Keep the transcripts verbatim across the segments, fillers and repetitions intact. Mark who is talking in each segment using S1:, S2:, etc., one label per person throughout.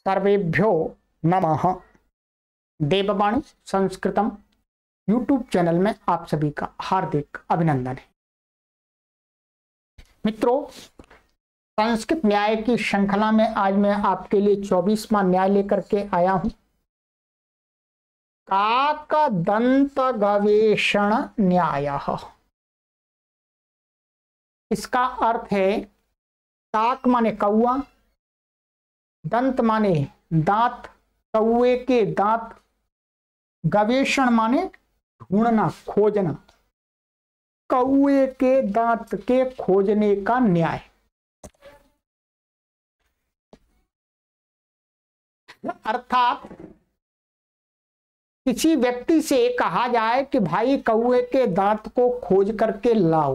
S1: सर्वेभ्यो नमः। देववाणी संस्कृतम YouTube channel में आप सभी का हार्दिक अभिनंदन है। मित्रों, संस्कृत न्याय की श्रृंखला में आज मैं आपके लिए चौबीसवां न्याय लेकर के आया हूं। काक दंत गवेषण न्याय। इसका अर्थ है काक माने कौआ, दंत माने दांत, कौए के दांत, गवेषण माने ढूंढना, खोजना, कौए के दांत के खोजने का न्याय। अर्थात किसी व्यक्ति से कहा जाए कि भाई कौए के दांत को खोज करके लाओ,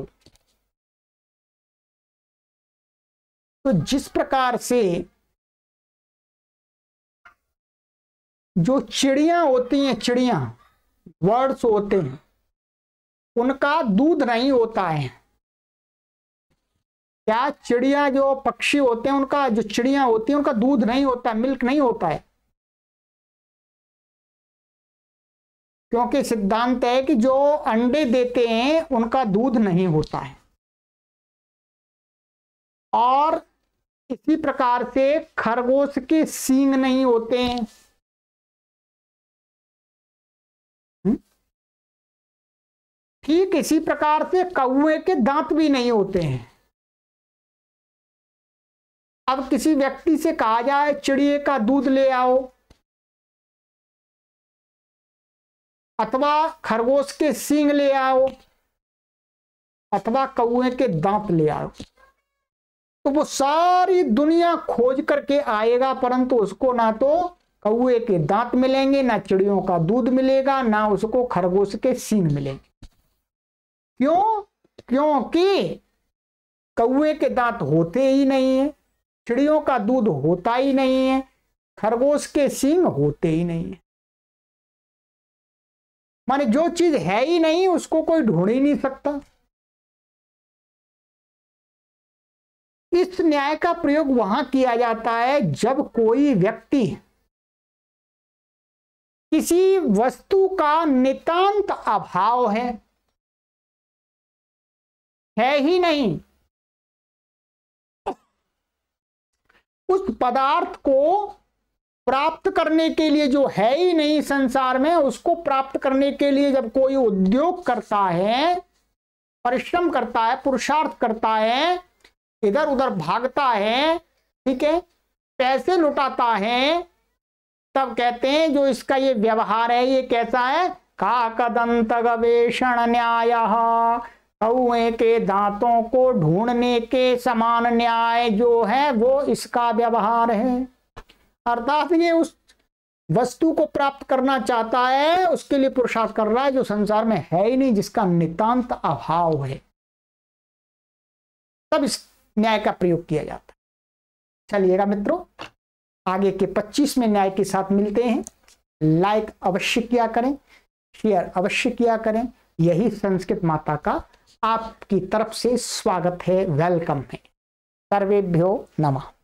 S1: तो जिस प्रकार से जो चिड़िया होती हैं, चिड़िया बर्ड्स होते हैं, उनका दूध नहीं होता है। क्या चिड़िया जो पक्षी होते हैं, उनका जो चिड़िया होती है उनका दूध नहीं होता है, मिल्क नहीं होता है, क्योंकि सिद्धांत है कि जो अंडे देते हैं उनका दूध नहीं होता है। और इसी प्रकार से खरगोश के सींग नहीं होते हैं, ठीक इसी प्रकार से कौए के दांत भी नहीं होते हैं। अब किसी व्यक्ति से कहा जाए चिड़िए का दूध ले आओ अथवा खरगोश के सींग ले आओ अथवा कौए के दांत ले आओ, तो वो सारी दुनिया खोज करके आएगा, परंतु उसको ना तो कौए के दांत मिलेंगे, ना चिड़ियों का दूध मिलेगा, ना उसको खरगोश के सींग मिलेंगे। क्यों? क्योंकि कौए के दांत होते ही नहीं है, चिड़ियों का दूध होता ही नहीं है, खरगोश के सींग होते ही नहीं है। माने जो चीज है ही नहीं उसको कोई ढूंढ ही नहीं सकता। इस न्याय का प्रयोग वहां किया जाता है जब कोई व्यक्ति किसी वस्तु का नितांत अभाव है, है ही नहीं, उस पदार्थ को प्राप्त करने के लिए, जो है ही नहीं संसार में, उसको प्राप्त करने के लिए जब कोई उद्योग करता है, परिश्रम करता है, पुरुषार्थ करता है, इधर उधर भागता है, ठीक है, पैसे लुटाता है, तब कहते हैं जो इसका ये व्यवहार है ये कैसा है? काकदंत गवेषण न्याय, कौए के दांतों को ढूंढने के समान न्याय जो है वो इसका व्यवहार है। अर्थात ये उस वस्तु को प्राप्त करना चाहता है, उसके लिए पुरुषार्थ कर रहा है जो संसार में है ही नहीं, जिसका नितांत अभाव है, तब इस न्याय का प्रयोग किया जाता है। चलिएगा मित्रों, आगे के पच्चीसवें न्याय के साथ मिलते हैं। लाइक अवश्य किया करें, शेयर अवश्य किया करें। यही संस्कृत माता का आपकी तरफ से स्वागत है, वेलकम है। सर्वेभ्यो नमः।